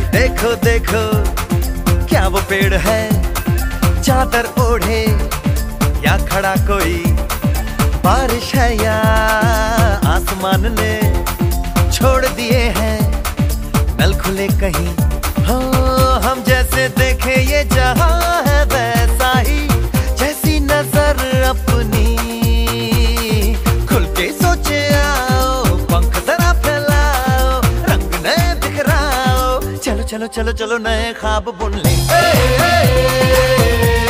देखो देखो क्या वो पेड़ है, चादर ओढ़े या खड़ा कोई, बारिश है या आसमान ने छोड़ दिए हैं नल खुले कहीं। हो हम जैसे देखे ये जहां है वैसा ही, जैसी नजर अपनी खुल के सोचे आओ, पंख जरा फैलाओ, रंग नए बिखराओ, चलो चलो चलो चलो नए ख्वाब बुन ले।